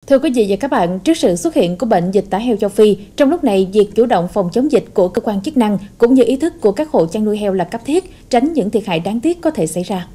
Thưa quý vị và các bạn, trước sự xuất hiện của bệnh dịch tả heo châu Phi, trong lúc này việc chủ động phòng chống dịch của cơ quan chức năng cũng như ý thức của các hộ chăn nuôi heo là cấp thiết, tránh những thiệt hại đáng tiếc có thể xảy ra.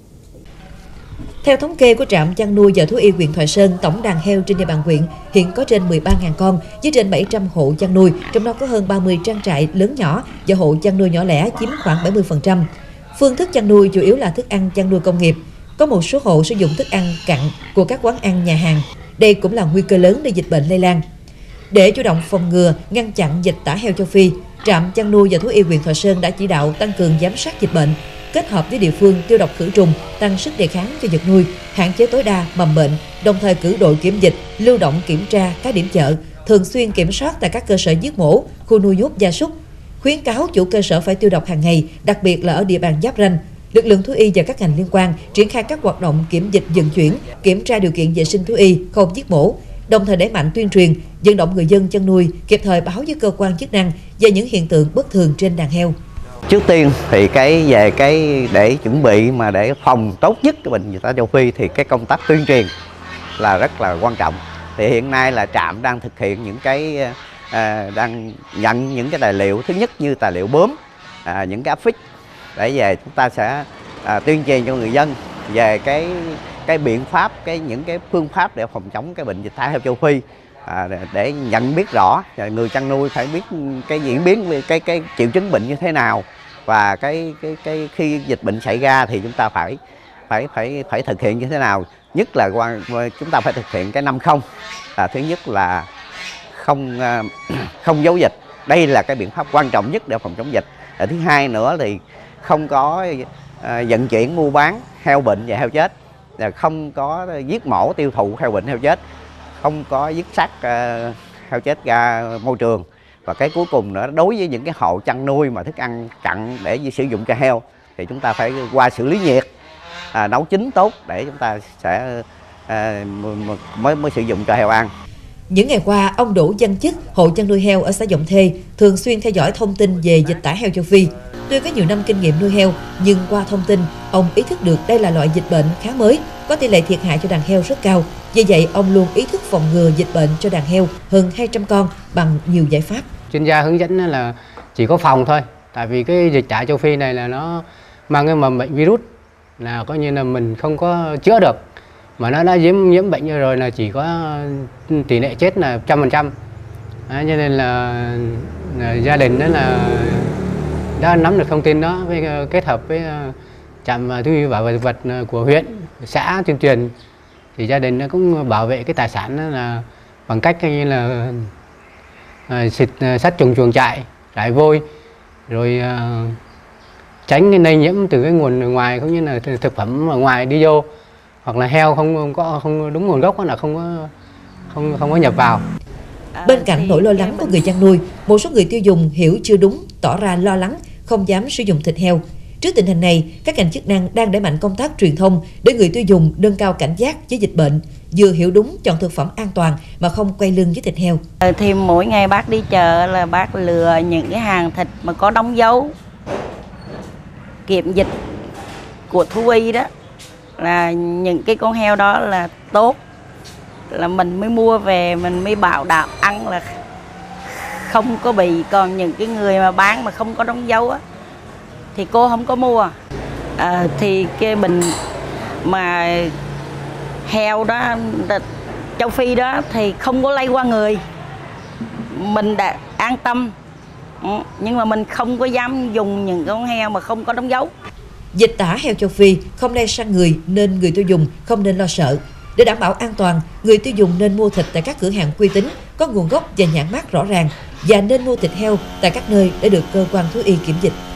Theo thống kê của trạm chăn nuôi và thú y huyện Thoại Sơn, tổng đàn heo trên địa bàn huyện hiện có trên 13.000 con với trên 700 hộ chăn nuôi, trong đó có hơn 30 trang trại lớn nhỏ và hộ chăn nuôi nhỏ lẻ chiếm khoảng 70%. Phương thức chăn nuôi chủ yếu là thức ăn chăn nuôi công nghiệp. Có một số hộ sử dụng thức ăn cặn của các quán ăn, nhà hàng. Đây cũng là nguy cơ lớn để dịch bệnh lây lan. Để chủ động phòng ngừa, ngăn chặn dịch tả heo châu Phi, trạm chăn nuôi và thú y huyện Thoại Sơn đã chỉ đạo tăng cường giám sát dịch bệnh, kết hợp với địa phương tiêu độc khử trùng, tăng sức đề kháng cho vật nuôi, hạn chế tối đa mầm bệnh, đồng thời cử đội kiểm dịch, lưu động kiểm tra các điểm chợ, thường xuyên kiểm soát tại các cơ sở giết mổ, khu nuôi nhốt gia súc. Khuyến cáo chủ cơ sở phải tiêu độc hàng ngày, đặc biệt là ở địa bàn giáp ranh. Lực lượng thú y và các ngành liên quan triển khai các hoạt động kiểm dịch vận chuyển, kiểm tra điều kiện vệ sinh thú y, khâu giết mổ, đồng thời đẩy mạnh tuyên truyền, vận động người dân chăn nuôi kịp thời báo với cơ quan chức năng về những hiện tượng bất thường trên đàn heo. Trước tiên thì để chuẩn bị mà để phòng tốt nhất cái bệnh dịch tả châu Phi thì cái công tác tuyên truyền là rất là quan trọng. Thì hiện nay là trạm đang thực hiện những đang nhận những cái tài liệu, thứ nhất như tài liệu bướm, những cái áp phích để về chúng ta sẽ tuyên truyền cho người dân về cái biện pháp, những cái phương pháp để phòng chống cái bệnh dịch tả heo châu Phi, để nhận biết rõ, người chăn nuôi phải biết cái diễn biến, cái triệu chứng bệnh như thế nào, và khi dịch bệnh xảy ra thì chúng ta phải thực hiện như thế nào. Nhất là chúng ta phải thực hiện cái 5-0. Thứ nhất là không giấu dịch, đây là cái biện pháp quan trọng nhất để phòng chống dịch. Thứ hai nữa thì không có vận chuyển mua bán heo bệnh và heo chết, không có giết mổ tiêu thụ heo bệnh heo chết, không có giết xác heo chết ra môi trường. Và cái cuối cùng nữa, đối với những cái hộ chăn nuôi mà thức ăn cặn để sử dụng cho heo thì chúng ta phải qua xử lý nhiệt, nấu chín tốt để chúng ta sẽ mới sử dụng cho heo ăn. Những ngày qua, ông Đỗ Văn Chức, hộ chăn nuôi heo ở xã Giọng Thê, thường xuyên theo dõi thông tin về dịch tả heo châu Phi. Tuy có nhiều năm kinh nghiệm nuôi heo, nhưng qua thông tin, ông ý thức được đây là loại dịch bệnh khá mới, có tỷ lệ thiệt hại cho đàn heo rất cao. Vì vậy, ông luôn ý thức phòng ngừa dịch bệnh cho đàn heo hơn 200 con bằng nhiều giải pháp. Chuyên gia hướng dẫn là chỉ có phòng thôi, tại vì cái dịch tả châu Phi này là nó mang cái mầm bệnh virus, là coi như là mình không có chữa được, mà nó đã nhiễm bệnh rồi là chỉ có tỷ lệ chết là 100%. Cho nên là gia đình đó là đã nắm được thông tin đó, với kết hợp với trạm thú y bảo vệ thực vật của huyện, xã tuyên truyền, thì gia đình nó cũng bảo vệ cái tài sản đó là bằng cách như là xịt sát trùng chuồng trại, rải vôi, rồi tránh cái lây nhiễm từ cái nguồn ngoài cũng như là thực phẩm ở ngoài đi vô, hoặc là heo không đúng nguồn gốc là không có nhập vào. Bên cạnh nỗi lo lắng của người chăn nuôi, một số người tiêu dùng hiểu chưa đúng, tỏ ra lo lắng, không dám sử dụng thịt heo. Trước tình hình này, các ngành chức năng đang đẩy mạnh công tác truyền thông để người tiêu dùng nâng cao cảnh giác với dịch bệnh, vừa hiểu đúng chọn thực phẩm an toàn mà không quay lưng với thịt heo. Thì mỗi ngày bác đi chợ là bác lựa những cái hàng thịt mà có đóng dấu kiểm dịch của thú y đó, là những cái con heo đó là tốt, là mình mới mua về, mình mới bảo đảm ăn là không có bị. Còn những cái người mà bán mà không có đóng dấu á thì cô không có mua. Thì cái bệnh mà heo đó, châu Phi đó thì không có lây qua người, mình đã an tâm. Nhưng mà mình không có dám dùng những con heo mà không có đóng dấu. Dịch tả heo châu Phi không lây sang người nên người tiêu dùng không nên lo sợ. Để đảm bảo an toàn, người tiêu dùng nên mua thịt tại các cửa hàng uy tín, có nguồn gốc và nhãn mác rõ ràng, và nên mua thịt heo tại các nơi đã được cơ quan thú y kiểm dịch.